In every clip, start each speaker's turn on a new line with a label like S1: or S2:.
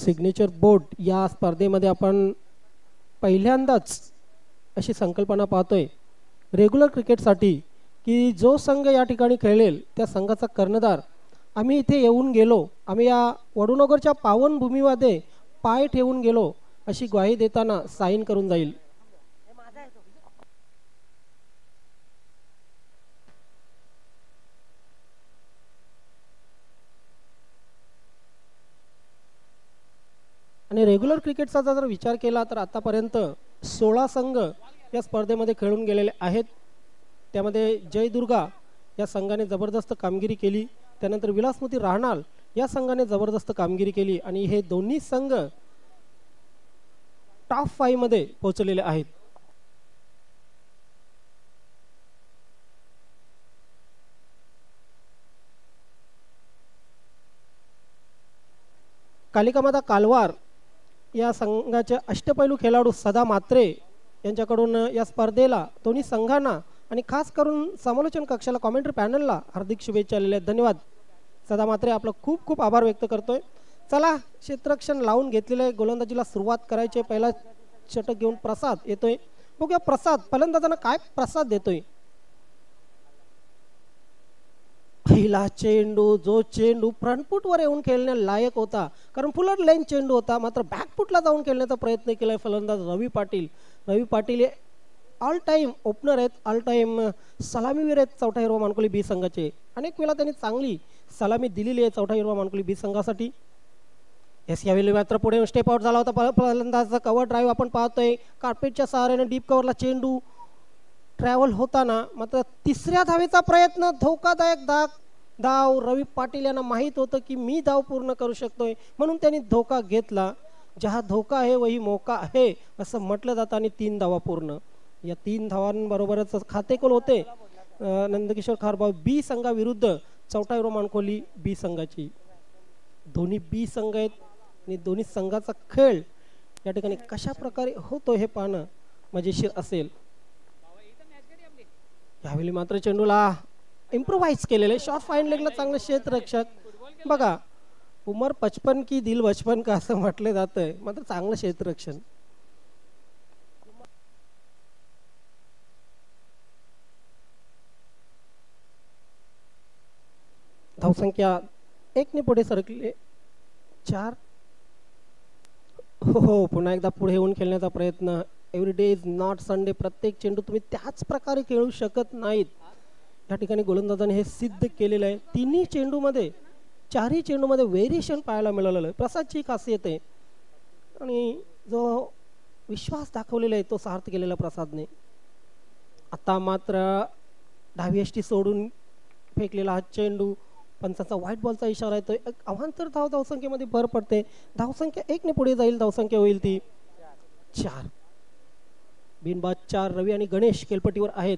S1: Signature board या स्पर्धेमध्ये आपण पहिल्यांदाच अशी संकल्पना पाहतोय रेग्युलर क्रिकेटसाठी की जो संघ या ठिकाणी खेळेल त्या संघाचा कर्णधार आम्ही इथे येऊन गेलो, आम्ही या वडूनगरच्या पावनभूमीमध्ये पाय ठेवून गेलो अशी ग्वाही देताना साईन करून जाईल. आणि रेग्युलर क्रिकेटचा जर विचार केला तर आतापर्यंत 16 संघ या स्पर्धेमध्ये खेळून गेलेले आहेत. त्यामध्ये जयदुर्गा या संघाने जबरदस्त कामगिरी केली, त्यानंतर विलासमती राहणाल या संघाने जबरदस्त कामगिरी केली आणि हे दोन्ही संघ टॉप 5 मध्ये पोहोचलेले आहेत. कालिकामाता कालवार या संघाचे अष्टपैलू खेळाडू सदा मात्रे यांच्याकडून या स्पर्धेला दोन्ही संघांना आणि खास करून समालोचन कक्षाला कॉमेंट्री पॅनलला हार्दिक शुभेच्छा आलेल्या आहेत. धन्यवाद सदा मात्रे, आपलं खूप खूप आभार व्यक्त करतोय. चला क्षेत्ररक्षण लावून घेतलेलं आहे, गोलंदाजीला सुरुवात करायची. पहिला षटक घेऊन प्रसाद येतोय. बघूया प्रसाद फलंदाजांना काय प्रसाद देतोय. पहिला चेंडू, जो चेंडू फ्रंटफूटवर येऊन खेळण्या लायक होता कारण फुलर लाईन चेंडू होता, मात्र बॅकफूटला जाऊन खेळण्याचा प्रयत्न केलाय फलंदाज रवी पाटील. रवी पाटील हे ऑल टाइम ओपनर आहेत, ऑल टाइम सलामीवीर आहेत चौथा हिरवा मानकोली बी संघाचे. अनेक वेळा त्यांनी चांगली सलामी दिलेली आहे चौथा हिरवा मानकोली बी संघासाठी. एस यावेळी मात्र पुढे स्टेप आउट झाला होता फलंदाजाचा. कव्हर ड्राईव्ह आपण पाहतोय, कार्पेटच्या सहाऱ्याने डीप कव्हरला चेंडू ट्रॅव्हल होताना मात्र तिसऱ्या धावेचा प्रयत्न, धोकादायक धाव. रवी पाटील यांना माहीत होतं की मी धाव पूर्ण करू शकतोय म्हणून त्यांनी धोका घेतला. जहा धोका आहे वही मौका आहे असं म्हटलं जातं आणि 3 धावा पूर्ण. या 3 धावांबरोबरच खातेकोल होते नंदकिशोर खारबाव बी संघाविरुद्ध चौथा हिरवा मानकोली बी संघाची. दोन्ही बी संघ आहेत आणि दोन्ही संघाचा खेळ या ठिकाणी कशा प्रकारे होतो हे पाहणं मजेशीर असेल. यावेळी मात्र चेंडूला इम्प्रोव्हाइज केलेले शॉर्ट फाईन लेगला चांगले क्षेत्ररक्षक. बघा उमर 55 की दिल बचपन का असं म्हटलं जातंय, मात्र चांगलं क्षेत्ररक्षण. धावसंख्या 1 ने पुढे सरकले 4. हो पुन्हा एकदा पुढे येऊन खेळण्याचा प्रयत्न. Every day is not Sunday. प्रत्येक चेंडू तुम्ही त्याच प्रकारे खेळू शकत नाहीत. या ठिकाणी गोलंदाजाने हे सिद्ध केलेलं आहे. तिन्ही चेंडूमध्ये, चारही चेंडूमध्ये व्हेरिएशन पाहायला मिळालेलं आहे. प्रसादची खासियत आहे आणि जो विश्वास दाखवलेला आहे तो सार्थ केलेला प्रसादने. आता मात्र डावी यष्टी सोडून फेकलेला हा चेंडू, पंचाचा व्हाईट बॉलचा इशारा येतोय. अवांतर धावसंख्येमध्ये भर पडते. धावसंख्या 1 ने पुढे जाईल. धावसंख्या होईल ती 4. बिनबाद 4. रवी आणि गणेश खेळपट्टीवर आहेत.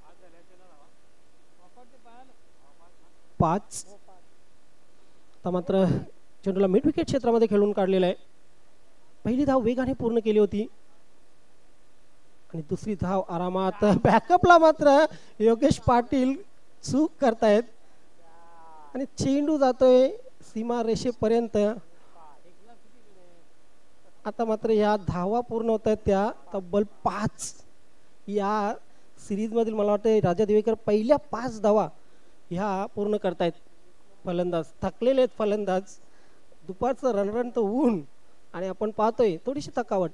S1: 5. आता मात्र चेंडूला मिड विकेट क्षेत्रामध्ये खेळून काढलेला आहे. पहिली धाव वेगाने पूर्ण केली होती आणि दुसरी धाव आरामात. बॅकअपला मात्र योगेश पाटील चूक करतायत आणि चेंडू जातोय सीमा रेषेपर्यंत. आता मात्र या धावा पूर्ण होत आहेत त्या तब्बल 5. या सिरीज मधील मला वाटतं राजा दिवेकर पहिल्या 5 धावा ह्या पूर्ण करतायत. फलंदाज थकलेले आहेत. फलंदाज दुपारचं रणरणत ऊन आणि आपण पाहतोय थोडीशी थकावट.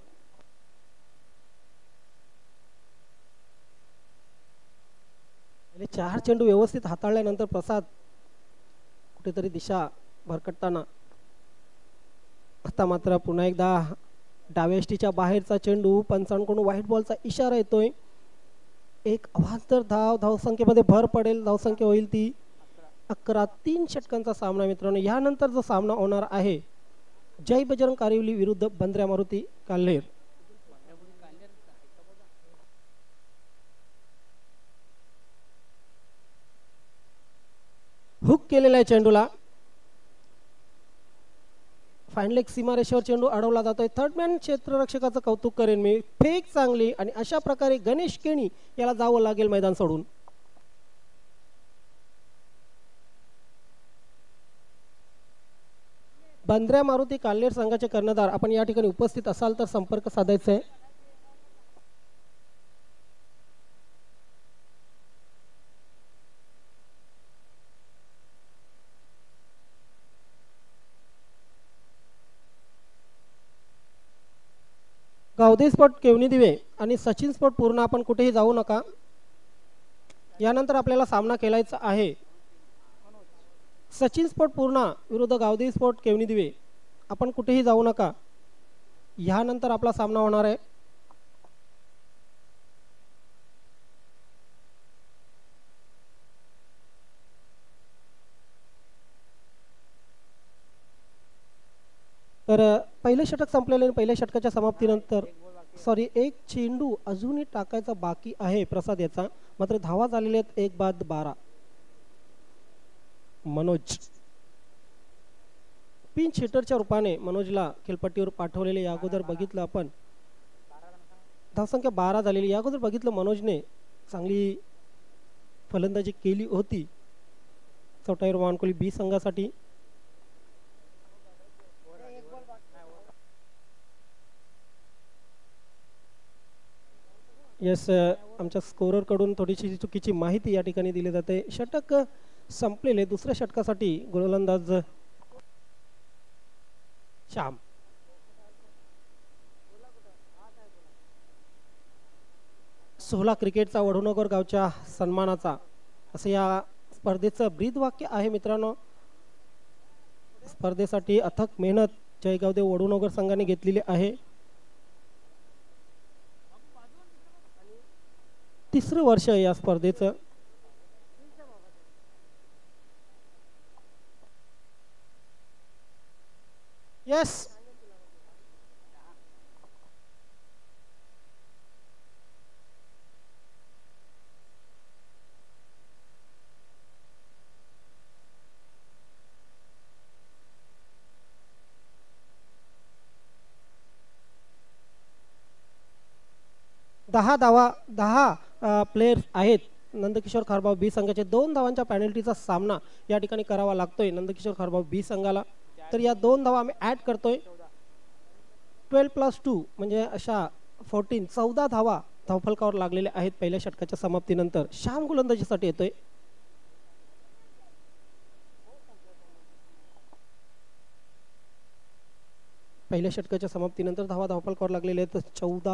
S1: पहिले 4 चेंडू व्यवस्थित हाताळल्यानंतर प्रसाद कुठेतरी दिशा भरकटताना. आता मात्र पुन्हा एकदा डाव्या यष्टीच्या बाहेरचा चेंडू, पंचांकडून व्हाईट बॉलचा इशारा येतोय. एक अवांतर धावसंख्येमध्ये भर पडेल. धावसंख्या होईल ती 11. 3 षटकांचा सामना मित्रांनो. यानंतर जो सामना होणार आहे जय बजरंग कारिवली विरुद्ध बंद्र्या मारुती काल्हेर. हुक केलेला आहे चेंडूला. फाईन लेग सीमारेषेवर चेंडू अडवला जातोय. थर्ड मॅन क्षेत्ररक्षकाचं कौतुक करेन मी. फेक चांगली आणि अशा प्रकारे गणेश केणी याला जावं लागेल मैदान सोडून. बंद्र्या मारुती काल्हेर संघाचे कर्णधार आपण या ठिकाणी उपस्थित असाल तर संपर्क साधायचा आहे. गावदे स्पॉट केवनी दिवे आणि सचिन स्पॉट पूर्ण आपण कुठेही जाऊ नका. यानंतर आपल्याला सामना खेळायचा आहे. सचिन स्पॉट पूर्ण विरुद्ध गावदे स्पॉट केवनी दिवे. आपण कुठेही जाऊ नका. यानंतर आपला सामना होणार आहे. तर पहिले षटक संपलेले आणि पहिल्या षटकाच्या समाप्तीनंतर एक चेंडू अजूनही टाकायचा बाकी आहे प्रसाद याचा. मात्र धावा झालेल्या आहेत 1 बाद 12. मनोज पिंच हिटरच्या रूपाने मनोजला खेळपट्टीवर पाठवलेले या अगोदर बघितलं आपण. धावसंख्या 12 झालेली. या अगोदर बघितलं मनोजने चांगली फलंदाजी केली होती चौटाईवर वानकोली बी संघासाठी. यस, आमच्या स्कोरर कडून थोडीशी चुकीची माहिती या ठिकाणी दिली जाते. षटक संपलेले. दुसऱ्या षटकासाठी गोलंदाज श्याम. सोहला क्रिकेटचा वडूनगर गावच्या सन्मानाचा असं या स्पर्धेचं ब्रीद वाक्य आहे मित्रांनो. स्पर्धेसाठी अथक मेहनत जयगावदेव वडूनगर संघाने घेतलेली आहे. तिसरं वर्ष या स्पर्धेचं. यस, दहा धावा 10 प्लेयर्स आहेत. नंदकिशोर खारबाव बी संघाचे 2 धावांच्या पेनल्टीचा सामना या ठिकाणी करावा लागतोय नंदकिशोर खारबाव बी संघाला. तर या 2 धावा आम्ही ऍड करतोय. 12+2 म्हणजे अशा 14 धावा धावफलकावर लागलेल्या आहेत पहिल्या षटकाच्या समाप्तीनंतर. श्याम गोलंदाजीसाठी येतोय. पहिल्या षटकाच्या समाप्तीनंतर धावा धावफलकावर लागलेल्या आहेत 14.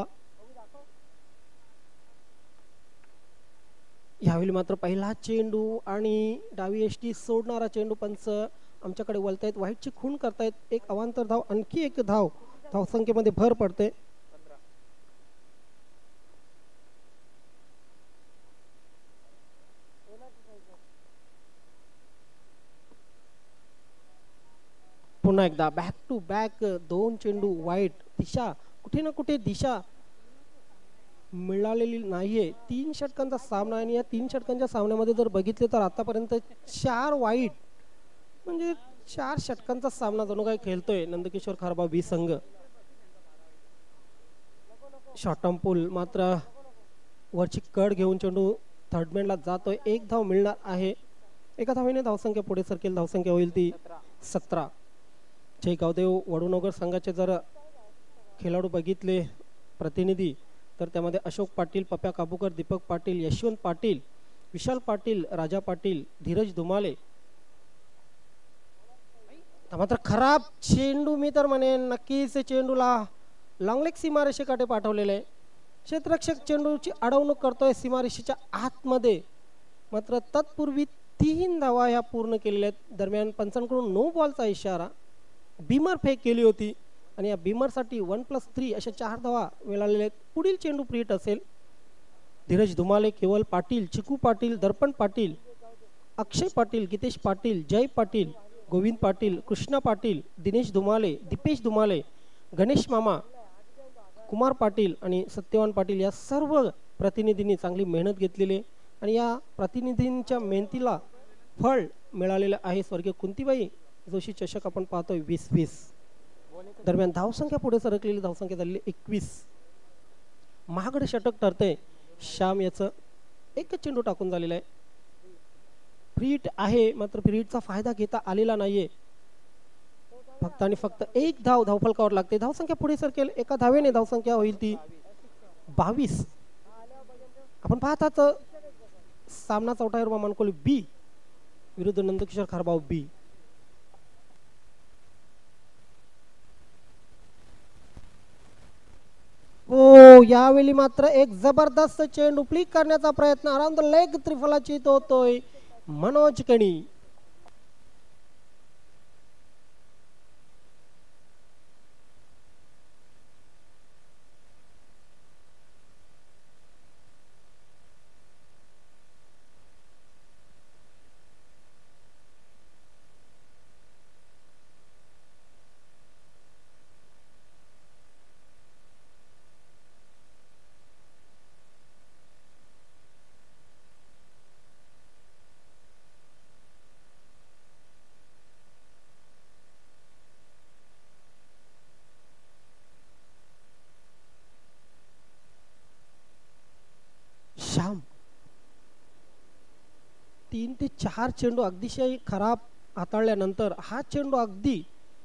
S1: यावेळी मात्र पहिला चेंडू आणि डावी एसटी सोडणारा चेंडू पंच आमच्याकडे वळतायत. वाईटची खूण करतायत. एक अवांतर धाव, आणखी एक धाव धावसंख्येमध्ये भर पडते. पुन्हा एकदा बॅक टू बॅक 2 चेंडू वाईट. दिशा कुठे ना कुठे दिशा मिळालेली नाहीये. 3 षटकांचा सामना आणि या 3 षटकांच्या सामन्यामध्ये जर बघितले तर आतापर्यंत 4 वाईट म्हणजे 4 षटकांचा सामना जणू काही खेळतोय नंदकिशोर खारबाव बी संघ. शॉर्ट टर्म पूल मात्र वरची कड घेऊन चेंडू थर्डमॅनला जातोय. 1 धाव मिळणार आहे. एका धावेने धावसंख्या पुढे सरकेल. धावसंख्या होईल ती 17. जयगावदेव वडूनगर संघाचे जर खेळाडू बघितले प्रतिनिधी तर त्यामध्ये अशोक पाटील, पप्या काबूकर, दीपक पाटील, यशवंत पाटील, विशाल पाटील, राजा पाटील, धीरज धुमाले. मात्र खराब चेंडू मी तर म्हणेन नक्कीच चेंडूला लॉंगलेग सीमारेषेकडे पाठवलेले आहे. क्षेत्ररक्षक चेंडूची अडवणूक करतोय सीमारेषेच्या आतमध्ये. मात्र तत्पूर्वी 3 धावा ह्या पूर्ण केलेल्या आहेत. दरम्यान पंचांकडून नो बॉलचा इशारा. बीमर फेक केली होती आणि या बीमरसाठी 1+3 अशा 4 धावा मिळालेल्या आहेत. पुढील चेंडू प्रीट असेल. धीरज धुमाले, केवल पाटील, चिकू पाटील, दर्पण पाटील, अक्षय पाटील, गीतेश पाटील, जय पाटील, गोविंद पाटील, कृष्णा पाटील, दिनेश धुमाले, दीपेश धुमाले, गणेश मामा, कुमार पाटील आणि सत्यवान पाटील या सर्व प्रतिनिधींनी चांगली मेहनत घेतलेली आणि या प्रतिनिधींच्या मेहनतीला फळ मिळालेलं आहे. स्वर्गीय कुंतीबाई जोशी चषक आपण पाहतोय 20-20. दरम्यान धावसंख्या पुढे सरकलेली. धावसंख्या झालेली 21. महागडे षटक ठरते. श्याम याचं एकच चेंडू टाकून झालेला आहे. फ्री हिट आहे मात्र फ्री हिटचा फायदा घेता आलेला नाहीये. फक्त आणि फक्त एक धाव धावफलकावर लागते. धावसंख्या पुढे सरकेल, एका धावेने धावसंख्या होईल ती 22. आपण पाहतात सामना चौथावर मानकोली बी विरुद्ध नंदकिशोर खारबाव बी. हो, यावेळी मात्र एक जबरदस्त चेंडू फ्लिक करण्याचा प्रयत्न अराउंड द लेग त्रिफलाची होतोय मनोज कणी. श्याम 3 ते 4 चेंडू अतिशय खराब हाताळल्यानंतर हा चेंडू अगदी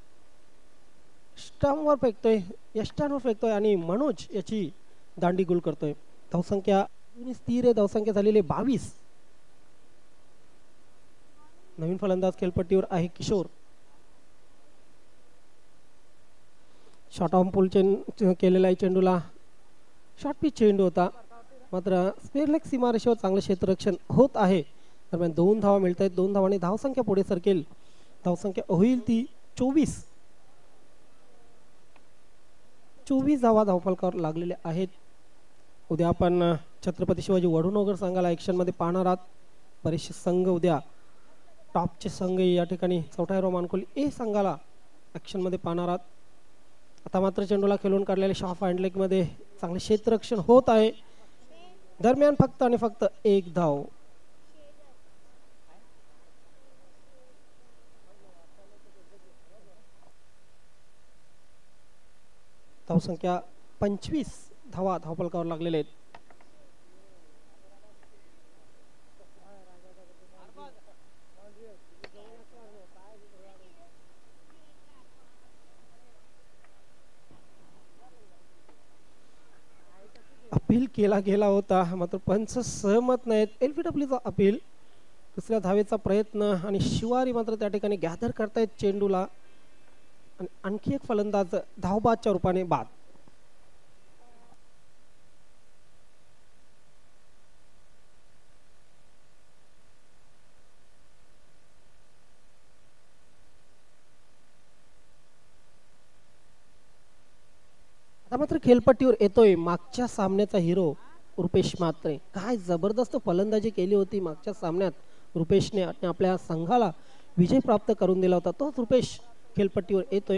S1: स्टंपवर फेकतोय, यष्टांवर फेकतोय आणि मनोज याची दांडी गुल करतोय. धावसंख्या स्थिर आहे, धावसंख्या झालेली 22. नवीन फलंदाज खेळपट्टीवर आहे किशोर. शॉर्ट ऑन पुल केलेला आहे चेंडूला. शॉर्ट पिच चेंडू होता, मात्र स्क्वेअर लेग सीमारेषेवर चांगलं क्षेत्ररक्षण होत आहे. दरम्यान 2 धावा मिळत आहेत. 2 धावांनी धावसंख्या पुढे सरकेल. धावसंख्या होईल ती 24. 24 धावा धावफलकावर लागलेल्या आहेत. उद्या आपण छत्रपती शिवाजी वडूनगर संघाला ॲक्शनमध्ये पाहणार आहात. बरेचसे संघ उद्या टॉपचे संघ या ठिकाणी चौथा मानकोली ए संघाला ॲक्शनमध्ये पाहणार आहात. आता मात्र चेंडूला खेळून काढलेले शॉफ हँडलेगमध्ये चांगले क्षेत्ररक्षण होत आहे. दरम्यान फक्त आणि फक्त एक धाव. धावसंख्या 25 धावा धावफलकावर लागलेले आहेत. अपील केला गेला होता, मात्र पंच सहमत नाहीत. एलबीडब्ल्यूचा अपील. दुसऱ्या धावेचा प्रयत्न आणि शिवारी मात्र त्या ठिकाणी गॅदर करतायत चेंडूला आणि आणखी एक फलंदाज धावबादच्या रूपाने बाद. आता मात्र खेळपट्टीवर येतोय मागच्या सामन्याचा हिरो रुपेश म्हात्रे. काय जबरदस्त फलंदाजी केली होती मागच्या सामन्यात रुपेशने आणि आपल्या संघाला विजय प्राप्त करून दिला होता. तोच रुपेश खेळपट्टीवर येतोय.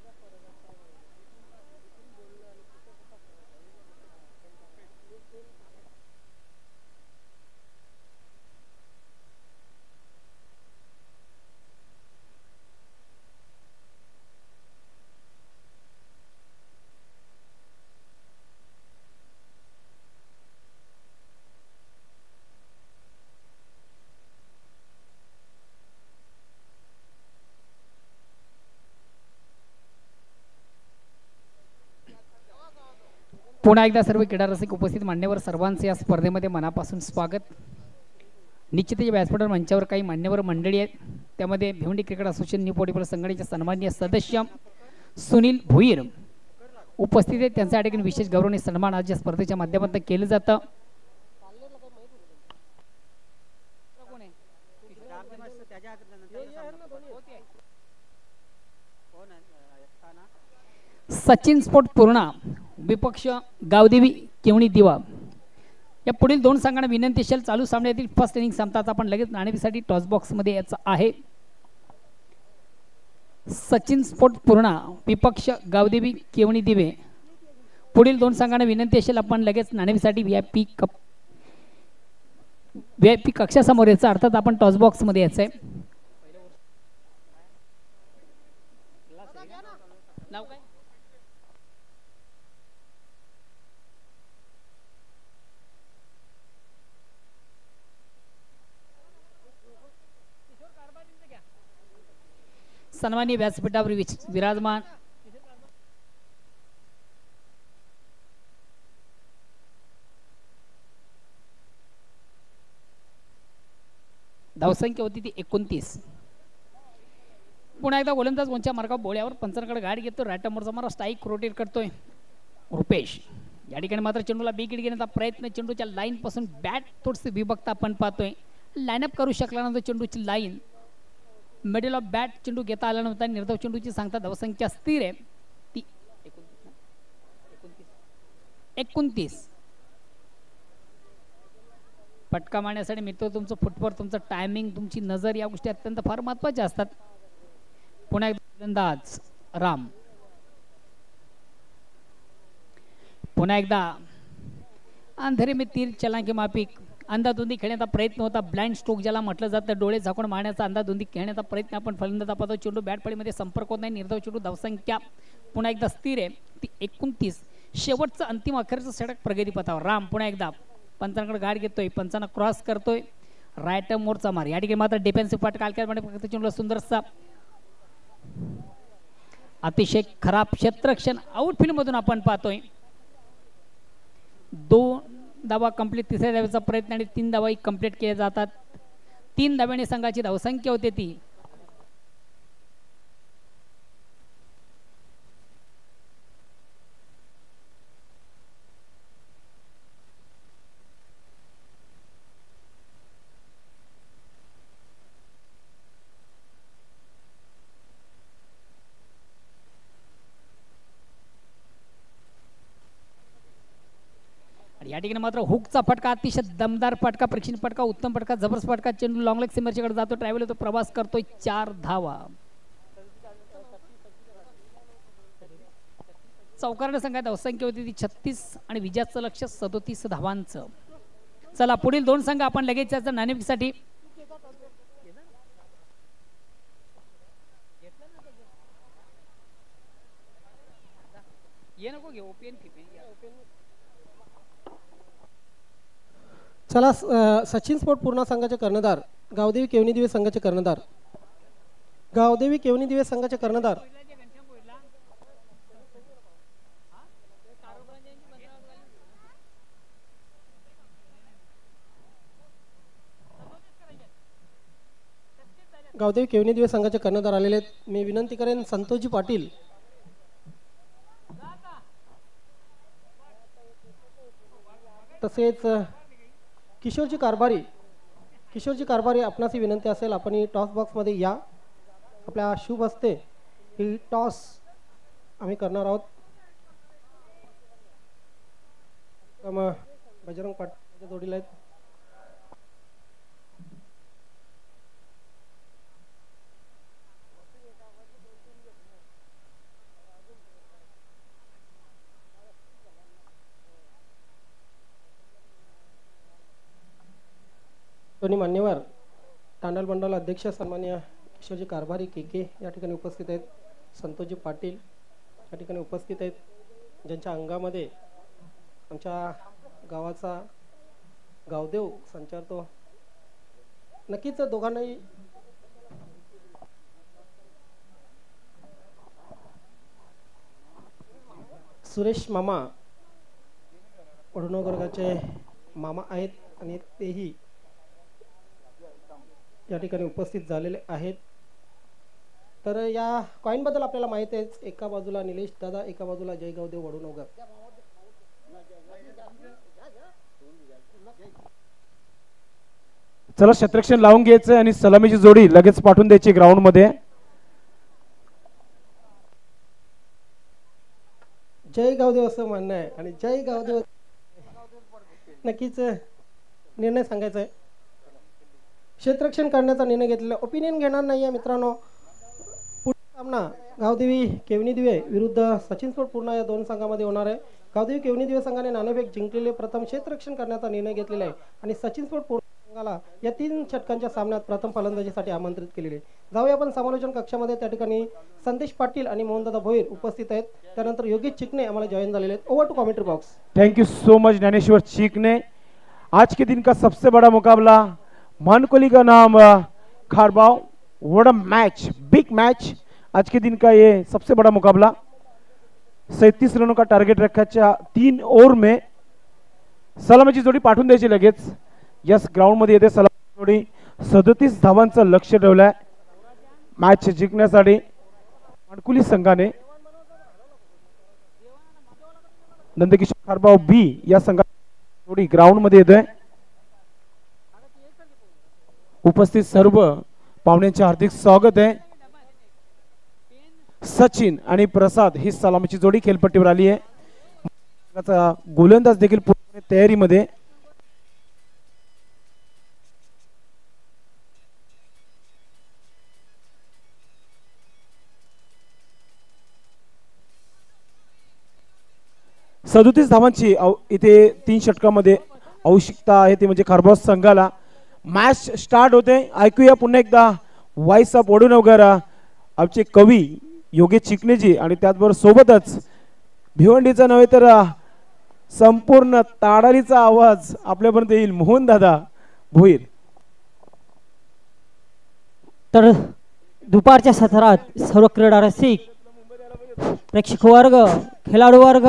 S2: पुन्हा एकदा सर्व क्रीडा रसिक उपस्थित मान्यवर सर्वांचे या स्पर्धेमध्ये मनापासून स्वागत. निश्चितच व्यासपीठावर मंचावर काही मान्यवर मंडळी आहेत. त्यामध्ये Bhiwandi cricket association new portable संघटनेचे सन्माननीय सदस्य सुनील भुईर उपस्थित आहेत. त्यांचा या ठिकाणी विशेष गौरवणी सन्मान आज या स्पर्धेच्या माध्यमातून केलं जातं. सचिन स्पोर्ट पूर्णा विपक्ष गावदेवी केवणी दिवा. या पुढील 2 संघांना विनंती असेल चालू सामन्यातील फर्स्ट इनिंग संपताच आपण लगेच नाणेफेकीसाठी टॉस बॉक्स मध्ये यायचं आहे. सचिन स्पोर्ट पूर्णा विपक्ष गावदेवी केवणी दिवे. पुढील 2 संघांना विनंती असेल आपण लगेच नाणेफेकीसाठी व्हीआयपी कक्षासमोर यायचं, अर्थात आपण टॉस बॉक्स मध्ये यायचंय. नाव काय? सन्माननीय व्यासपीठावर विराजमान धावसंख्या होती ती 29. पुन्हा एकदा गोलंदाज कोणच्या मार्गावर बोळ्यावर पंचांकडे गाडी घेतो. राईट मोरचा मारा स्ट्राईक रोटेट करतोय रुपेश. या ठिकाणी मात्र चेंडूला बिग हिट घेण्याचा प्रयत्न. चेंडूच्या लाईन पासून बॅट थोडीशी विभक्त आपण पाहतोय. लाईनअप करू शकला नव्हता. चेंडूची लाईन मिडल ऑफ बॅट चेंडू घेता आला नव्हता. निर्धाव चेंडूची सांगता धावसंख्या स्थिर आहे ती 29. फटका मारण्यासाठी मित्र तुमचं फुटवर्क तुमचं टायमिंग तुमची नजर या गोष्टी अत्यंत फार महत्त्वाच्या असतात. पुन्हा एकदा गोलंदाज राम. पुन्हा एकदा अंधेरे में तीर चलांकी माफिक अंधाधुंदी खेळण्याचा प्रयत्न होता. ब्लाइंड स्ट्रोक ज्याला म्हटलं जातं. डोळे झाकून मारण्याचा अंधाधुंदी खेळण्याचा प्रयत्न आपण फलंदाज पाहतो. चेंडू बॅटफळीमध्ये संपर्क होत नाही. निर्धाव चेंडू धावसंख्या पुन्हा एकदा स्थिर आहे ती 29. शेवटचं अंतिम अखेरचं षटक प्रगती पथावर. राम पुन्हा एकदा पंचांकडे गाडी घेतोय. पंचांना क्रॉस करतोय. राईट मोरचा मार. या ठिकाणी मात्र डिफेन्सिव्ह फटका आलक्यामध्ये फक्त चेंडूला सुंदरसा अतिशय खराब क्षेत्ररक्षण आउटफील्ड मधून आपण पाहतोय. 2 धावा कंप्लीट. तिसऱ्या धावेचा प्रयत्न आणि 3 धावाही कंप्लीट केल्या जातात. 3 धाव्याने संघाची धावसंख्या होते ती या ठिकाणी मात्र हुकचा फटका अतिशय दमदार फटका. प्रेक्षणीय फटका उत्तम फटका जबरदस्त फटका. चेंडू लॉंग लेग सीमरच्याकडे जातो. ट्रॅव्हल होतो. प्रवास करतोय. 4 धावा. चौकारने संघात धावसंख्या होती ती 36 आणि विजयाचं लक्ष 37 धावांचं. चला पुढील 2 संघ आपण लगेच याचा नाणेफेकीसाठी
S1: चला सचिन स्पोर्ट पूर्णा संघाचे कर्णधार गावदेवी केवनी दिवे संघाचे कर्णधार गावदेवी केवनी दिवे संघाचे कर्णधार गावदेवी केवनी दिवे संघाचे कर्णधार आलेले आहेत. मी विनंती करेन संतोषजी पाटील तसेच किशोरजी कारभारी आपणास ही विनंती असेल आपण ही टॉस बॉक्स मध्ये या. आपल्या शुभ हस्ते ही टॉस आम्ही करणार आहोत. बजरंग पाटील जोडीला आहेत. दोन्ही मान्यवर तांडल मंडळ अध्यक्ष सन्माननीय किशोरजी कारभारी के या ठिकाणी उपस्थित आहेत. संतोषजी पाटील या ठिकाणी उपस्थित आहेत ज्यांच्या अंगामध्ये आमच्या गावाचा गावदेव संचारतो. नक्कीच दोघांनाही सुरेश मामा वडनोगरगाचे मामा आहेत आणि तेही या ठिकाणी उपस्थित झालेले आहेत. तर या कॉइन बद्दल आपल्याला माहिती आहे. एका बाजूला निलेश दादा एका बाजूला जय गावदेव वडनोगर.
S3: चला क्षेत्ररक्षण लावून घ्यायचं आणि सलामीची जोडी लगेच पाठवून द्यायची ग्राउंड मध्ये.
S1: जय गावदेव असं म्हणणं आहे आणि जय गावदेव नक्कीच निर्णय सांगायचा आहे. क्षेत्ररक्षण करण्याचा निर्णय घेतलेला ओपिनियन घेणार नाही आहे मित्रांनो. पुढचा सामना गावदेवी केवनी दिवे विरुद्ध सचिन स्पोर्ट पूर्णा या 2 संघामध्ये होणार आहे. गावदेवी केवनी दिवे संघाने नाणेफेक जिंकलेले प्रथम क्षेत्ररक्षण करण्याचा निर्णय घेतलेला आहे आणि सचिन स्पोर्ट पूर्णा संघाला या 3 षटकांच्या सामन्यात प्रथम फलंदाजीसाठी आमंत्रित केलेले आहे. जाऊया आपण समालोचन कक्षामध्ये. त्या ठिकाणी संदेश पाटील आणि मोहनदादा भोईर उपस्थित आहेत. त्यानंतर योगेश चिकणे आम्हाला जॉईन झालेले आहेत. Over to commentary box.
S3: Thank you so much Dnyaneshwar Chikne. आज के दिन का सबसे बड़ा मुकाबला मानकोली का नाम Kharbav. What a match, big match. आज के दिन का ये सबसे बड़ा मुकाबला 37 रनों का टार्गेट रखा 3 ओव्हर में सलामीची जोडी पाठवून द्यायची लगेच यस ग्राउंड मध्ये येते सलामी जोडी 37 धावांचं लक्ष्य ठेवलंय मॅच जिंकण्यासाठी माणकुली संघाने नंदकिशोर खारबाव बी या संघा जोडी ग्राउंड मध्ये येतोय उपस्थित सर्व पाहुण्यांचे हार्दिक स्वागत आहे सचिन आणि प्रसाद ही सलामीची जोडी खेळपट्टीवर आली आहे गोलंदाज देखील पूर्ण तयारीमध्ये सदोतीस धावांची इथे 3 षटकामध्ये आवश्यकता आहे ती म्हणजे खारबाव संघाला मॅच स्टार्ट होते ऐकूया पुन्हा एकदा व्हॉइस ऑफ वडूनगर आमचे कवी योगेश चिकणेजी आणि त्याचबरोबर सोबतच भिवंडीचा नव्हे तर संपूर्ण ताडालीचा आवाज आपल्यापर्यंत येईल मोहन दादा भोईर.
S4: तर दुपारच्या सत्रात सर्व क्रीडा रसिक प्रेक्षक वर्ग खेळाडू वर्ग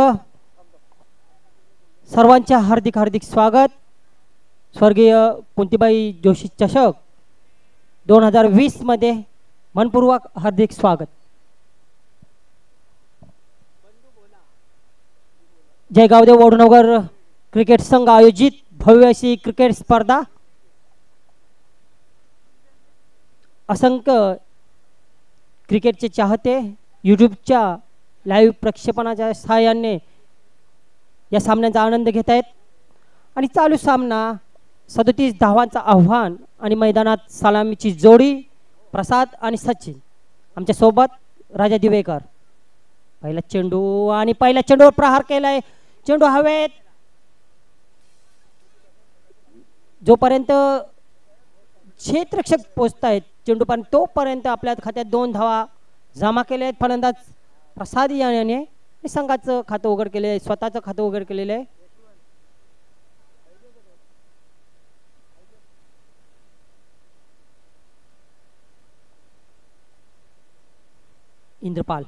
S4: सर्वांचे हार्दिक हार्दिक स्वागत. स्वर्गीय कुंतीबाई जोशी चषक 2020 मध्ये मनपूर्वक हार्दिक स्वागत. जयगावदेव वडनगर क्रिकेट संघ आयोजित भव्य अशी क्रिकेट स्पर्धा असंख्य क्रिकेटचे चाहते यूट्यूबच्या लाईव्ह प्रक्षेपणाच्या सहाय्याने या सामन्याचा आनंद घेत आहेत आणि चालू सामना 37 धावांचा आव्हान आणि मैदानात सलामीची जोडी प्रसाद आणि सचिन आमच्या सोबत राजा दिवेकर. पहिला चेंडू आणि पहिल्या चेंडूवर प्रहार केलाय चेंडू हवेत जोपर्यंत क्षेत्ररक्षक पोहोचतायत चेंडू पण तोपर्यंत आपल्या खात्यात 2 धावा जमा केले आहेत. फलंदाज प्रसाद याने संघाचं खातं उघड केले आहे स्वतःचं खातं उघड केलेलं आहे. इंद्रपाल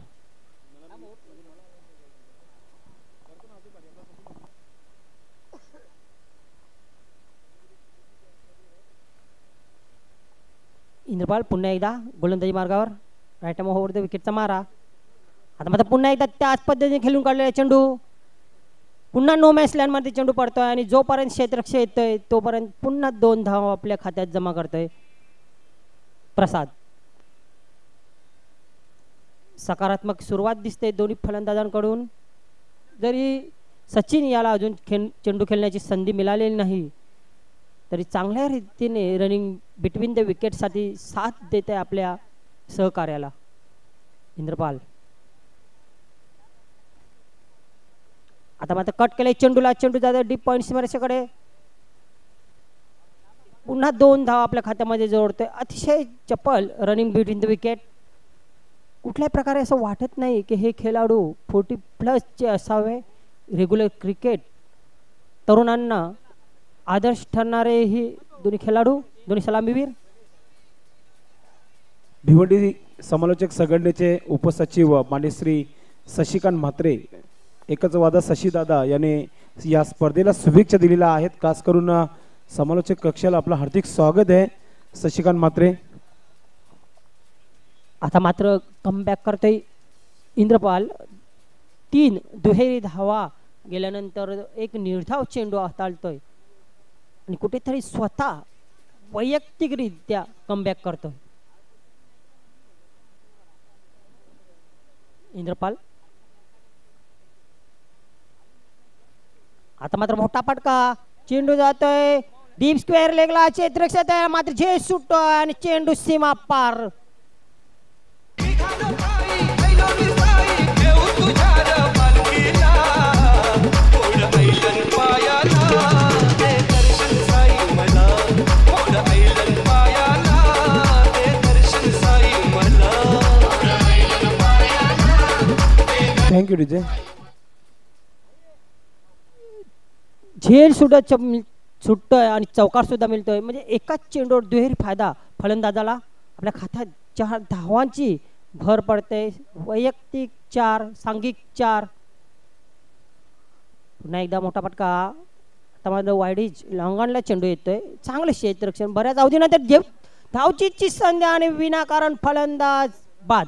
S4: इंद्रपाल पुन्हा एकदा गोलंदाजी मार्गावर राईट ओव्हर विकेटचा मारा. आता मात्र पुन्हा एकदा त्याच पद्धतीने खेळून काढलेला चेंडू पुन्हा नो मॅच लँडमध्ये चेंडू पडतोय आणि जोपर्यंत क्षेत्ररक्षक येतोय तोपर्यंत पुन्हा 2 धावा आपल्या खात्यात जमा करतोय प्रसाद. सकारात्मक सुरुवात दिसते दोन्ही फलंदाजांकडून. जरी सचिन याला अजून चेंडू खेळण्याची संधी मिळालेली नाही तरी चांगल्या रीतीने रनिंग बिटवीन द विकेटसाठी साथ देत आहे आपल्या सहकार्याला इंद्रपाल. आता मात्र कट केलाय चेंडूला चेंडू जातो डीप पॉइंट सीमारेषेकडे पुन्हा 2 धावा आपल्या खात्यामध्ये जोडतोय. अतिशय चपल रनिंग बिटवीन द विकेट. कुठल्याही प्रकारे असं वाटत नाही की हे खेळाडू 40+ असावे. रेग्युलर क्रिकेट तरुणांना आदर्श ठरणारे ही दोन्ही खेळाडू दोन्ही सलामीवीर.
S3: भिवंडी समालोचक संघटनेचे उपसचिव माननीय श्री शशिकांत म्हात्रे एकच वादा शशीदादा याने या स्पर्धेला शुभेच्छा दिलेल्या आहेत. खास करून समालोचक कक्षाला आपलं हार्दिक स्वागत आहे शशिकांत म्हात्रे.
S4: आता मात्र कमबॅक करतोय इंद्रपाल. 3 दुहेरी धावा गेल्यानंतर एक निर्धाव चेंडू हाताळतोय आणि कुठेतरी स्वतः वैयक्तिकरित्या कमबॅक करतोय इंद्रपाल. आता मात्र मोठा फटका चेंडू जातोय डीप स्क्वेअर लेगला क्षेत्ररक्षक मात्र झेल सुटतोय आणि चेंडू सीमा पार.
S3: Thank you DJ.
S4: झेल सुटतोय आणि चौकार सुद्धा मिळतोय म्हणजे एकाच चेंडूवर दुहेरी फायदा फलंदाजाला. आपल्या खात्यात 4 धावांची भर पडते. वैयक्तिक 4, सांघिक 4. पुन्हा एकदा मोठा फटका. आता माझं वाईडीज लॉंगॉनला चेंडू येतोय. चांगलं क्षेत्ररक्षण बऱ्याच अवधीनंतर धावचीची संधी आणि विनाकारण फलंदाज बाद.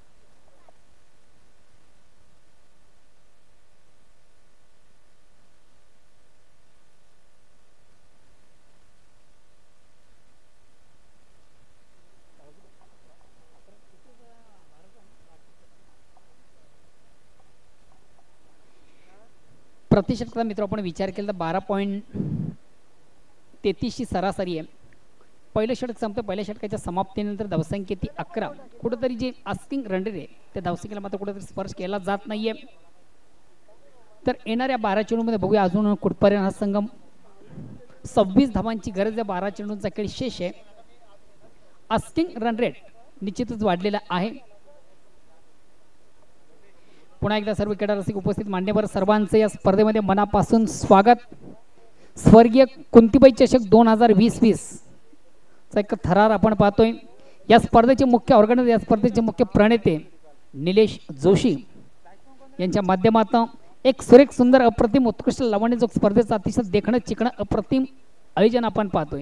S2: प्रतिशतचा मित्र आपण विचार केला तर 12.33 ची सरासरी आहे. पहिलं षटक संपतं. पहिल्या षटकाच्या समाप्तीनंतर धावसंख्या ती 11. कुठंतरी जे आस्किंग रन रेट आहे त्या धावसंख्येला मात्र कुठेतरी स्पर्श केला जात नाहीये. तर येणाऱ्या 12 चेंडूमध्ये बघूया अजून कुठपर्यंत हा संघ 26 धावांची गरज आहे. 12 चेंडूंचा खेळ शेष आहे. आस्किंग रन रेट निश्चितच वाढलेला आहे. पुन्हा एकदा सर्व क्रीडा रसिक उपस्थित मान्यवर सर्वांचं या स्पर्धेमध्ये मनापासून स्वागत. स्वर्गीय कुंतीबाई चषक 2020 चा एक थरार आपण पाहतोय. या स्पर्धेचे मुख्य ऑर्गनायझर, या स्पर्धेचे मुख्य प्रणेते निलेश जोशी यांच्या माध्यमातून एक सुरेख सुंदर अप्रतिम उत्कृष्ट लावणीजोग स्पर्धेचं अतिशय देखणं चिकणं अप्रतिम आयोजन आपण पाहतोय.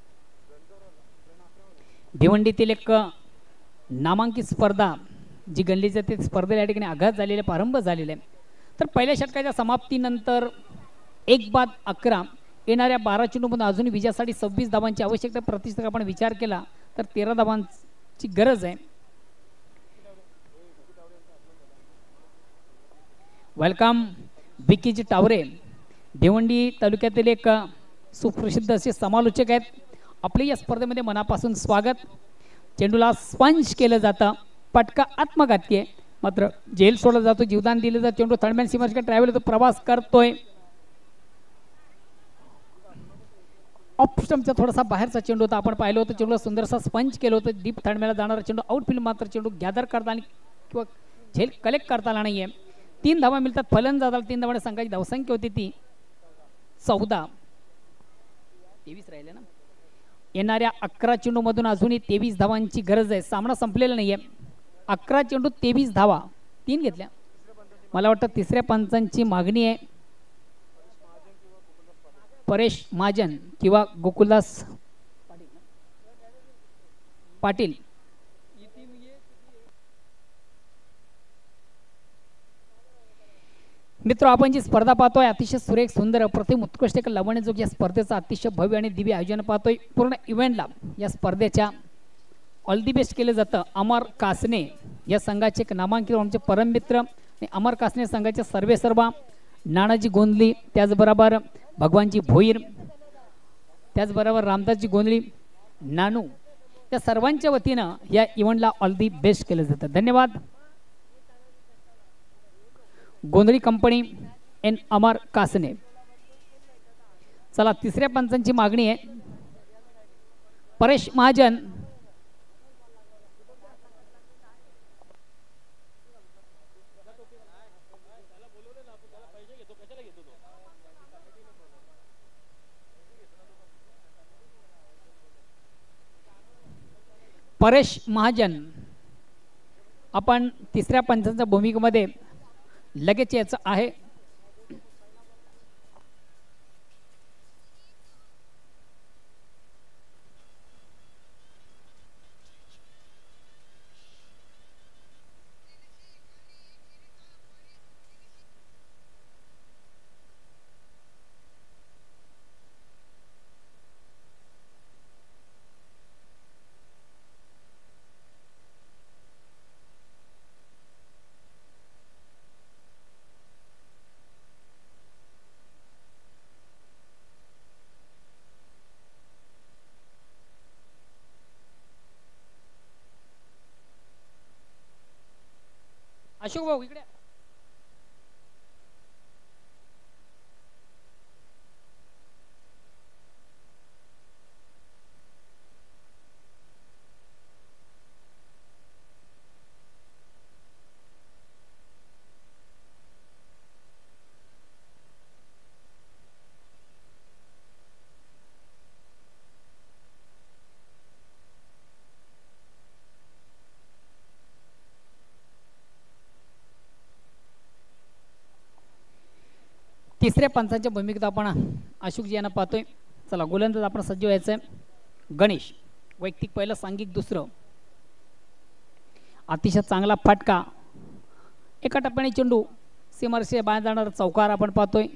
S2: भिवंडीतील एक नामांकित स्पर्धा जी गणली जाते स्पर्धेला या ठिकाणी आघात झालेला प्रारंभ झालेला आहे. तर पहिल्या षटकाच्या समाप्तीनंतर 1-11 येणाऱ्या 12 चेंडूमधून अजून विजयासाठी 26 धावांची आवश्यकता. प्रतिशत आपण विचार केला तर 13 धावांची गरज आहे. वेलकम विकीजी टावरे, भिवंडी तालुक्यातील एक सुप्रसिद्ध असे समालोचक आहेत. आपले या स्पर्धेमध्ये मनापासून स्वागत. चेंडूला स्पंज केलं जातं. पटका आत्मघातकी आहे, मात्र जेल सोडला जातो, जीवदान दिलं जातं. चेंडू थर्डमॅन सीमारेषेकडे ट्रॅव्हल होतो, प्रवास करतोय. ऑफ स्टंपचा थोडासा बाहेरचा चेंडू होता. आपण पाहिलं होतं चेंडूला सुंदरसा स्पंज केलं होतं. डीप थर्डमॅनला जाणारा चेंडू आउटफील्ड, मात्र चेंडू गॅदर करता आणि किंवा झेल कलेक्ट करता आला नाहीये. 3 धावा मिळतात फलंदाजाला. 3 धावाने संघाची धावसंख्या होती ती 14. 23 राहिले ना. येणाऱ्या 11 चेंडूमधून अजूनही 23 धावांची गरज आहे. सामना संपलेला नाहीये. 11 चेंडू 23 धावा, 3 घेतल्या. मला वाटतं तिसऱ्या पंचांची मागणी आहे. परेश महाजन किंवा गोकुलदास पाटील. मित्र, आपण जी स्पर्धा पाहतोय अतिशय सुरेख सुंदर अप्रतिम उत्कृष्ट एक लावणीजोग या स्पर्धेचं अतिशय भव्य आणि दिव्य आयोजन पाहतोय. पूर्ण इव्हेंटला या स्पर्धेच्या ऑल दी बेस्ट केलं जातं. अमर कासने या संघाचे एक नामांकित आमचे परममित्र आणि अमर कासने संघाचे सर्वेसर्वा नानाजी गोंधली, त्याचबरोबर भगवानजी भोईर, त्याचबरोबर रामदासजी गोंधळी, नानू, त्या सर्वांच्या वतीनं या इव्हेंटला ऑल दी बेस्ट केलं जातं. धन्यवाद. गोंधळी कंपनी एन अमर कासने. चला, तिसऱ्या पंचांची मागणी आहे. परेश महाजन, परेश महाजन, आपण तिसऱ्या पंचांच्या भूमिकेमध्ये लगेच यायचं आहे. अशोक भाऊ इकडे. तिसऱ्या पंचांच्या भूमिकेत आपण अशोकजी यांना पाहतोय. चला गोलंदाज आपण सज्ज व्हायचं आहे. गणेश वैयक्तिक पहिलं, सांघिक दुसरं. अतिशय चांगला फटका, एका टप्प्याने चेंडू सीमारेषे बाहेर जाणारा चौकार आपण पाहतोय.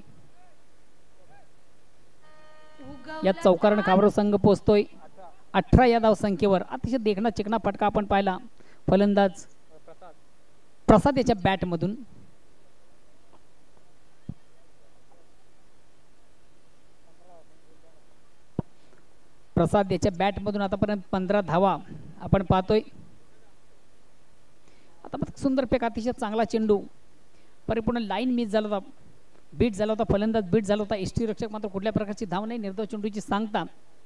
S2: या चौकारानं काबरो संघ पोहोचतोय 18 या धाव संख्येवर. अतिशय देखणा चिकना फटका आपण पाहिला फलंदाज प्रसाद याच्या बॅट मधून. प्रसाद याच्या बॅट मधून आतापर्यंत 15 धावा आपण पाहतोय. आता सुंदर फेक, अतिशय चांगला चेंडू, परिपूर्ण लाईन मिस झाला होता, बीट झाला होता, फलंदाज बीट झाला होता. एसटी रक्षक मात्र कुठल्या प्रकारची धाव नाही, निर्धाव चेंडूची सांगता.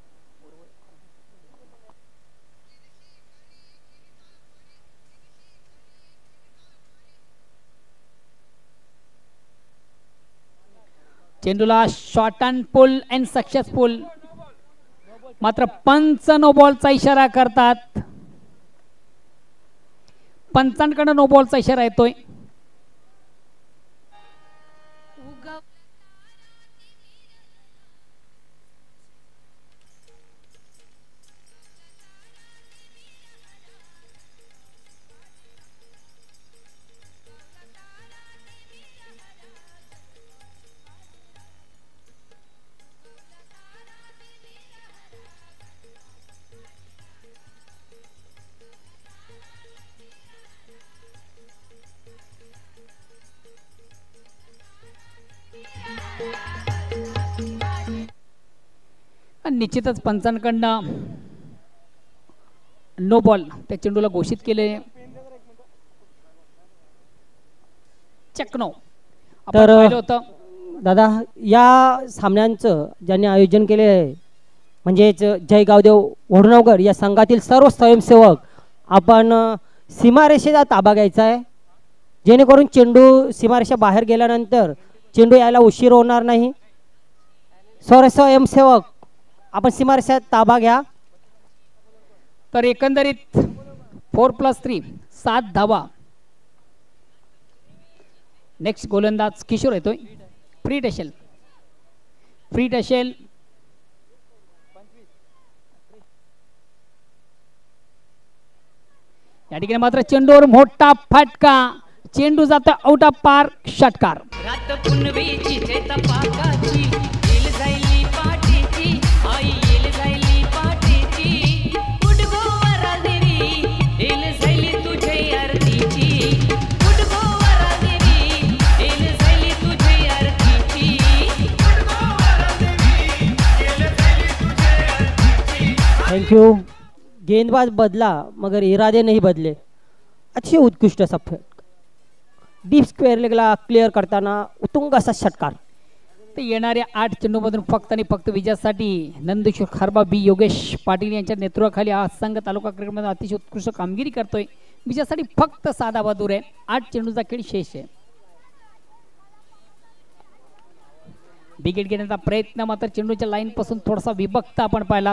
S2: चेंडूला short and pull and successful, मात्र पंच नो बॉलचा इशारा करतात. पंचांकडे नो बॉलचा इशारा येतोय. निश्चितच पंचांकडनं नो बॉल त्या चेंडूला घोषित केले. चकनो
S4: तर
S2: पाहिलं होतं.
S4: दादा, या सामन्यांचं ज्यांनी आयोजन केले आहे म्हणजेच जय गावदेव वडनवकर या संघातील सर्व स्वयंसेवक आपण सीमारेषेचा ताबा घ्यायचा आहे, जेणेकरून चेंडू सीमारेषा बाहेर गेल्यानंतर चेंडू यायला उशीर होणार नाही. सर्व स्वयंसेवक आपण सीमारेषेत ताबा घ्या.
S2: तर एकंदरीत 4+3 7 धावा. नेक्स्ट गोलंदाज किशोर येतोय. फ्री टशेल, फ्री टशेल. या ठिकाणी मात्र चेंडूवर मोठा फटका, चेंडू जातो आउट ऑफ पार्क, षटकार.
S4: Thank you. गेंदबाज बदला मगर इरादे नहीं बदले. अच्छी उत्कृष्ट असा डीप स्क्वेअर लेगला क्लिअर करताना उत्तुंग असा षटकार.
S2: तर येणाऱ्या 8 चेंडूमधून फक्त आणि फक्त विजयासाठी नंदकिशोर खारबा बी योगेश पाटील यांच्या नेतृत्वाखाली हा संघ तालुका क्रिकेटमध्ये अतिशय उत्कृष्ट कामगिरी करतोय. विजयासाठी फक्त 6 धावा दूर आहे. 8 चेंडूचा खेळ शेष आहे. विकेट घेण्याचा प्रयत्न मात्र चेंडूच्या लाईन पासून थोडासा विभक्त आपण पाहिला.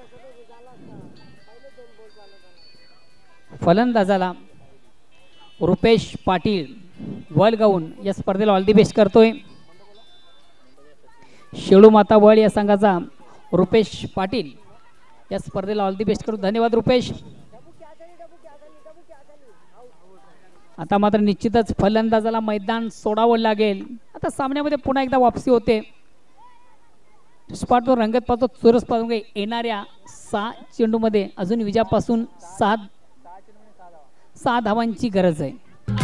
S2: फलंदाजाला रुपेश पाटील वलगावून या स्पर्धेला ऑल दी बेस्ट करतोय. शेळू माता वळ या संघाचा रुपेश पाटील या स्पर्धेला ऑल दी बेस्ट करू. धन्यवाद रुपेश. आता मात्र निश्चितच फलंदाजाला मैदान सोडावं लागेल. आता सामन्यामध्ये पुन्हा एकदा वापसी होते. स्पॉटवर रंगत पाहतो चुरस पाहून येणाऱ्या 6 चेंडूमध्ये अजून विजयापासून 6 धावांची गरज आहे.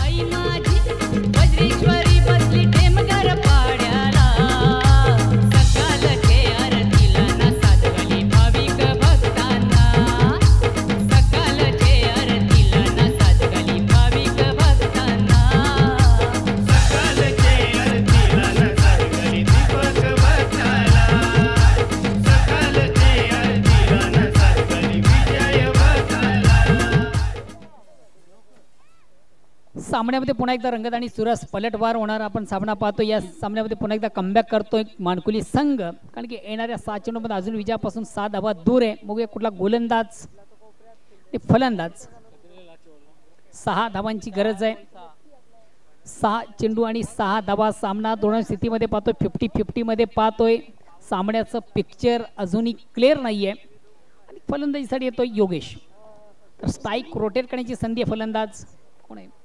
S2: सामन्यामध्ये पुन्हा एकदा रंगत आणि सुरस पलटवार होणार आपण सामना पाहतो. या सामन्यामध्ये पुन्हा एकदा कमबॅक करतोय मानकुली संघ, कारण की येणाऱ्या 6 चेंडूमध्ये अजून विजयापासून 6 धावा दूर आहे. बघूया कुठला गोलंदाज फलंदाज. 6 धावांची गरज आहे. 6 चेंडू आणि 6 धावा सामना दोन स्थितीमध्ये पाहतोय 50-50 मध्ये पाहतोय सामन्याचं पिक्चर अजूनही क्लिअर नाहीये आणि फलंदाजीसाठी येतोय योगेश तर स्ट्राईक रोटेट करण्याची संधी आहे फलंदाज कोण आहे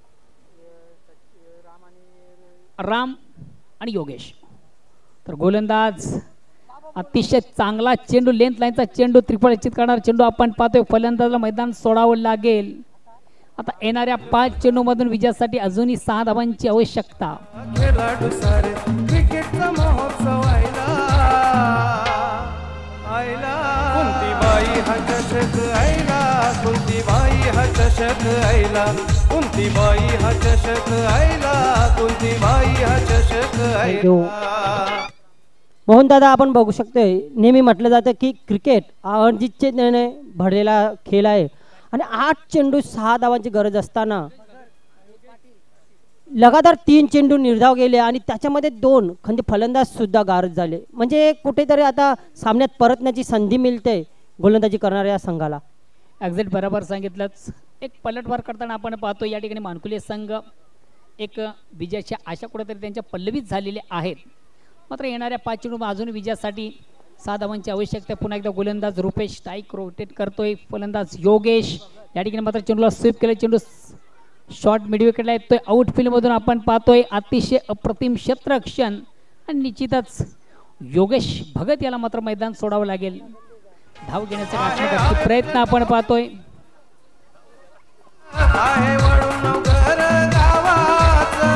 S2: राम आणि योगेश तर गोलंदाज अतिशय चांगला चेंडू लेंथ लाईनचा चेंडू त्रिफळ निश्चित करणार चेंडू आपण पाहतोय फलंदाजाला मैदान सोडावं लागेल आता येणाऱ्या 5 चेंडू मधून विजयासाठी अजूनही 6 धावांची आवश्यकता
S5: खेळाडू सारे क्रिकेटचा महोत्सव आयला कोणती बाई हा चषक आयला कोणती बाई हा चषक आयला कोणती बाई हा चषक आयला कोणती बाई हा चषक आयला
S4: मोहन दादा आपण बघू शकतोय नेहमी म्हटलं जातं की क्रिकेट अजितचे निर्णय भरलेला खेळ आहे आणि 8 चेंडू 6 धावांची गरज असताना लगातार 3 चेंडू निर्धाव गेले आणि त्याच्यामध्ये 2 खंदी फलंदाज सुद्धा गारद झाले म्हणजे कुठेतरी आता सामन्यात परतण्याची संधी मिळते गोलंदाजी करणाऱ्या संघाला
S2: एक्झॅक्ट बरोबर सांगितलंच एक पलटवार करताना आपण पाहतो या ठिकाणी मानकुले संघ एक विजयाची आशा कुठेतरी त्यांच्या पल्लवीत झालेले आहेत मात्र येणाऱ्या 5 चेंडू अजून विजयासाठी 6 धावांची आवश्यकता पुन्हा एकदा गोलंदाज रुपेश स्ट्राईक रोटेट करतोय फलंदाज योगेश या ठिकाणी मात्र चेंडूला स्वीप केलं चेंडू शॉर्ट मिड विकेटला येतोय आउटफील्ड मधून आपण पाहतोय अतिशय अप्रतिम क्षेत्ररक्षण आणि निश्चितच योगेश भगत याला मात्र मैदान सोडावं लागेल धाव घेण्याचा प्रयत्न आपण पाहतोय
S5: आहे वडूनगर गावाचं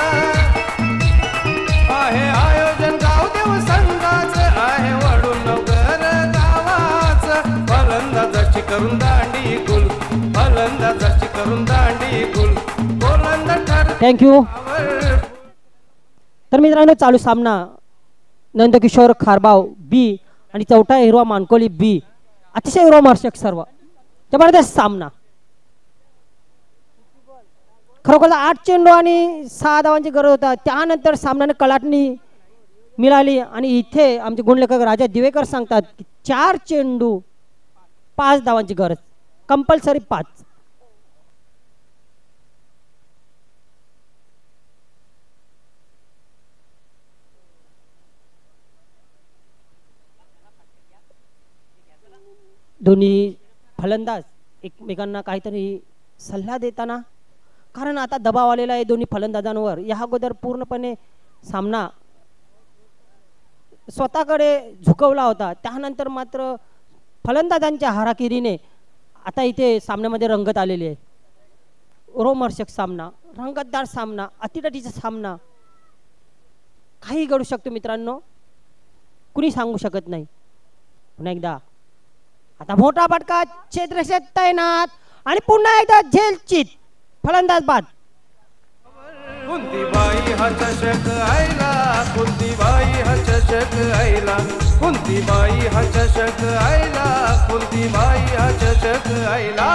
S5: आहे आयोजन गावदेव संघाचं आहे वडूनगर गावाचं फलंदाजाची करून दांडी गुल फलंदाजाची करून दांडी गुल गोलंदाज
S4: थँक्यू तर मित्रांनो चालू सामना नंदकिशोर खारबाव बी आणि चौथा हिरवा मानकोली बी अतिशय रोमहर्षक सर्व जबरदस्त सामना खरोखर 8 चेंडू आणि 6 धावांची गरज होता त्यानंतर सामन्याने कलाटणी मिळाली आणि इथे आमचे गुणलेखक राजा दिवेकर सांगतात की 4 चेंडू 5 धावांची गरज कंपल्सरी 5 दोन्ही फलंदाज एकमेकांना काहीतरी सल्ला देताना कारण आता दबाव आलेला आहे दोन्ही फलंदाजांवर या अगोदर पूर्णपणे सामना स्वतःकडे झुकवला होता त्यानंतर मात्र फलंदाजांच्या हाराकिरीने आता इथे सामन्यामध्ये रंगत आलेली आहे रोमहर्षक सामना रंगतदार सामना अतिटटीचा सामना काही घडू शकतो मित्रांनो कुणी सांगू शकत नाही पुन्हा एकदा आता मोठा फटका क्षेत्रक्षेत्र तैनात आणि पुन्हा एकदा झेलचित फलंदाज बाद
S5: कुंती बाई हा चषक आयला कुंती बाई हा चषक आयला कुंती बाई हा चषक आयला कुंती बाई हा चषक आयला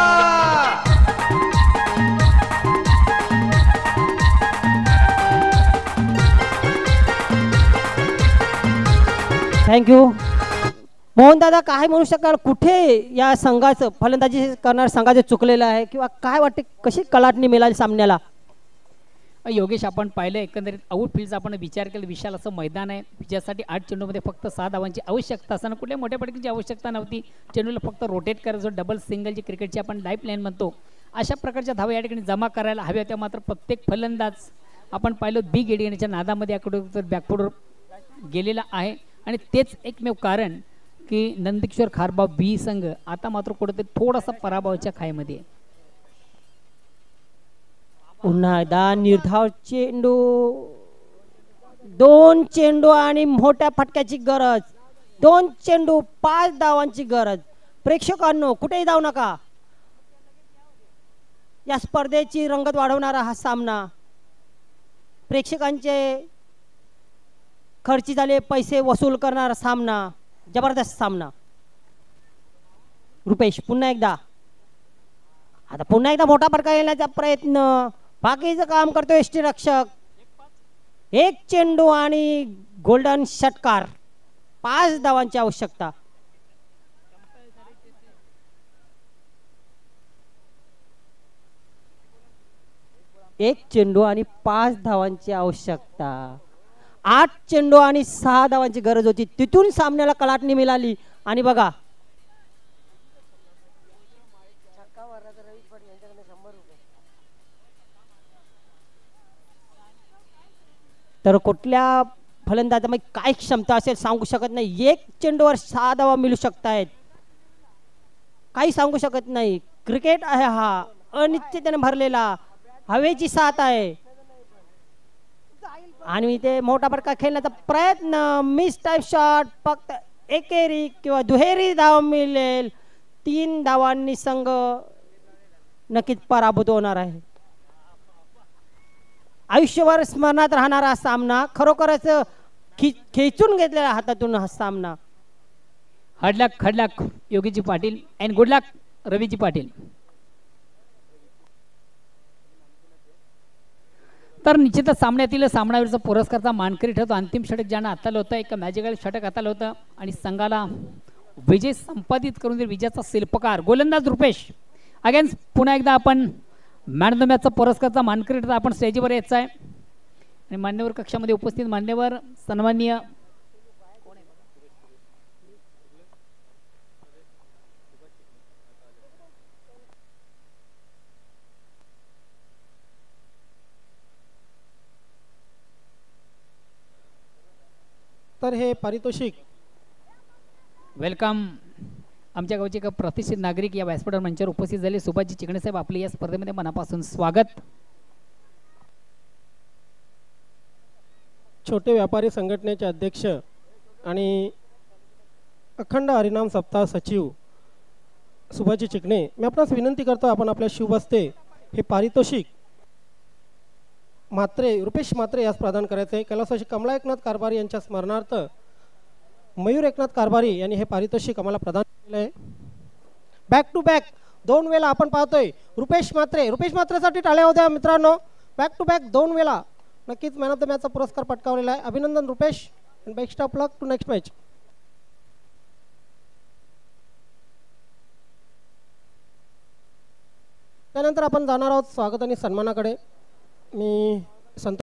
S4: थँक्यू मोहन दादा काय म्हणू शकाल कुठे या संघाचं फलंदाजी करणार संघाचं चुकलेलं आहे किंवा काय वाटते कशी कलाटणी मिळाली सामन्याला
S2: योगेश आपण पाहिलं एकंदरीत आउटफील्डचा आपण विचार केला विशाल असं मैदान आहे ज्यासाठी 8 चेंडूमध्ये फक्त 6 धावांची आवश्यकता असताना कुठल्या मोठ्या पटकीची आवश्यकता नव्हती चेंडूला फक्त रोटेट करायचं डबल सिंगलची क्रिकेटची आपण लाईफ लाईन म्हणतो अशा प्रकारच्या धावा या ठिकाणी जमा करायला हव्या होत्या मात्र प्रत्येक फलंदाज आपण पाहिलं बिग एडियनच्या नादामध्ये याकडे बॅकफुटवर गेलेला आहे आणि तेच एकमेव कारण की नंदकिशोर खारबाव बी संघ आता मात्र कुठेतरी थोडासा पराभवाच्या खाईमध्ये
S4: पुन्हा एकदा निर्धाव चेंडू 2 चेंडू आणि मोठ्या फटक्याची गरज 2 चेंडू 5 धावांची गरज प्रेक्षकांनो कुठेही जाऊ नका या स्पर्धेची रंगत वाढवणारा हा सामना प्रेक्षकांचे खर्ची झाले पैसे वसूल करणारा सामना जबरदस्त सामना रुपेश पुन्हा एकदा आता पुन्हा एकदा मोठा फटका येण्याचा प्रयत्न बाकीचं काम करतोय एसटी रक्षक 1 चेंडू आणि गोल्डन षटकार 5 धावांची आवश्यकता 1 चेंडू आणि 5 धावांची आवश्यकता. 8 चेंडू आणि 6 धावांची गरज होती. तिथून सामन्याला कलाटणी मिळाली आणि बघा तर कुठल्या फलंदाजामध्ये काय क्षमता असेल सांगू शकत नाही. 1 चेंडूवर 6 धावा मिळू शकतायत, काही सांगू शकत नाही. क्रिकेट आहे हा, अनिश्चिततेने भरलेला, हवेची साथ आहे आणि इथे मोठा फटका खेळण्याचा प्रयत्न, मिस टाइप शॉट, फक्त एकेरी किंवा दुहेरी धाव मिळेल. 3 धावांनी संघ नक्कीच पराभूत होणार आहे. आयुष्यभर स्मरणात राहणारा सामना, खरोखरच खेचून घेतलेला हातातून हा सामना.
S2: Hard luck Yogiji Patil and good luck Raviji Patil. तर निश्चितच सामन्यातील सामनावीरचा पुरस्कारचा मानकरी ठरतो. अंतिम षटक ज्यांना हाताला होतं, एक मॅजिकल षटक हाताला होतं आणि संघाला विजय संपादित करून दिला. विजयाचा शिल्पकार गोलंदाज रुपेश. अगेन पुन्हा एकदा आपण मॅन ऑफ द मॅचचा पुरस्कारचा मानकरी ठरतो. आपण स्टेजवर यायचं आहे आणि मान्यवर कक्षामध्ये उपस्थित मान्यवर सन्माननीय
S1: तर हे पारितोषिक
S2: वेलकम. आमच्या गावचे एक प्रतिष्ठित नागरिक या व्यासपीठावर मंचावर उपस्थित झाले. सुभाषजी चिकणे साहेब, आपले या स्पर्धेमध्ये मनापासून स्वागत.
S1: छोटे व्यापारी संघटनेचे अध्यक्ष आणि अखंड हरिनाम सप्ताह सचिव सुभाषजी चिकणे, मी आपणास विनंती करतो आपण आपल्या शुभ हस्ते हे पारितोषिक रुपेश म्हात्रे यास प्रदान करायचे. कैलासवासी कमला एकनाथ कारभारी यांच्या स्मरणार्थ मयूर एकनाथ कारभारी यांनी हे पारितोषिक आम्हाला प्रदान केले आहे. बॅक टू बॅक 2 वेळा आपण पाहतोय रुपेश म्हात्रेसाठी टाळ्या होत्या मित्रांनो. बॅक टू बॅक 2 वेळा नक्कीच मॅन ऑफ द मॅचचा पुरस्कार पटकावलेला आहे. अभिनंदन Rupesh and best of luck to next match. त्यानंतर आपण जाणार आहोत स्वागत आणि सन्मानाकडे. मी संतोष